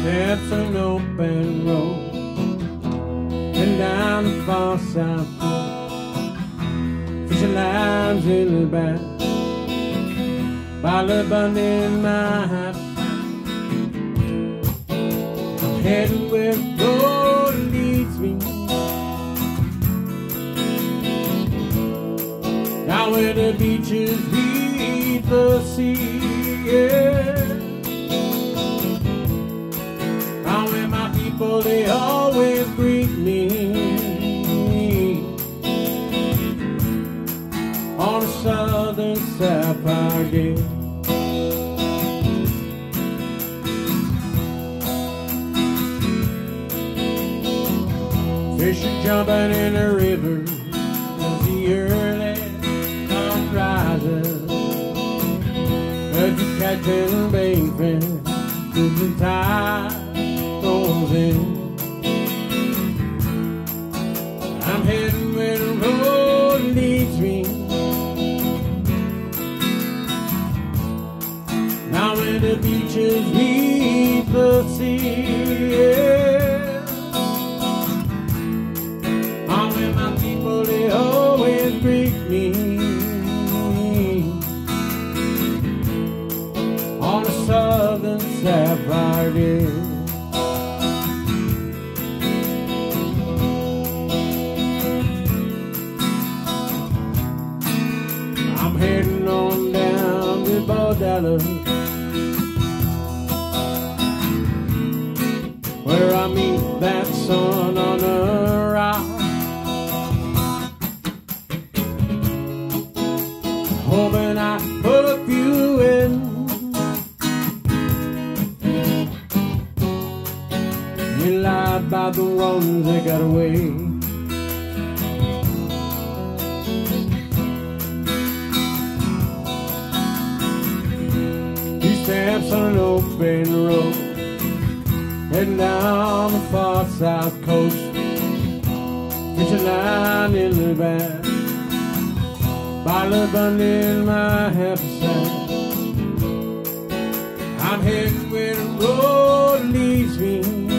Steps on an open road and down the far south coast. Fishing lines in the back, bottle bun in my hat. I'm heading where the road leads me, down where the beaches meet the sea. Yeah. They always greet me on a southern sapphire day. Fish are jumping in the river as the early sun rises. Birds are catching baby as the tide goes in. I'm heading where the road leads me, now where the beaches meet the sea. Yeah. I'm where my people, they always greet me on a southern sapphire day. I'm heading on down to Dallas, where I meet that sun on a rock. Hoping I put a few in. You lied about the ones that got away. Steps on an open road, heading down the far south coast. Fishing line in the back, bottle bun in my haversack. I'm heading where the road leads me,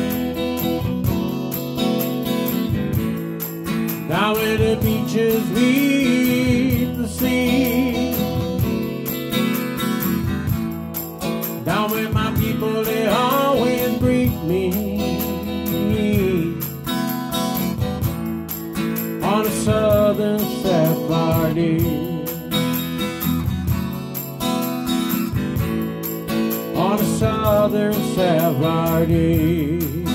down where the beaches meet the sea. Down where my people, they always greet me on a southern sapphire day. On a southern sapphire day.